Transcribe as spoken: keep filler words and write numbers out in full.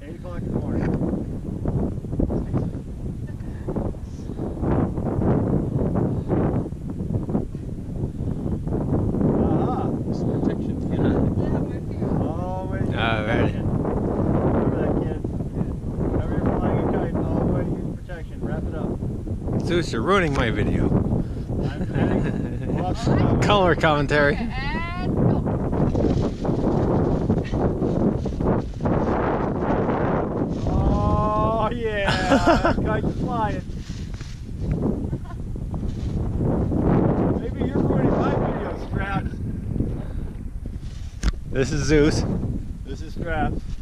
eight o'clock in the morning. Ah, some protection. Always. Alright. Remember that, kid. Whenever you're flying a kite, always use protection. Wrap it up. Zeus, you're ruining my video. I'm adding lots of Color commentary. Oh yeah, kite's flying. Maybe you're ruining my video, Scraps. This is Zeus. This is Scraps.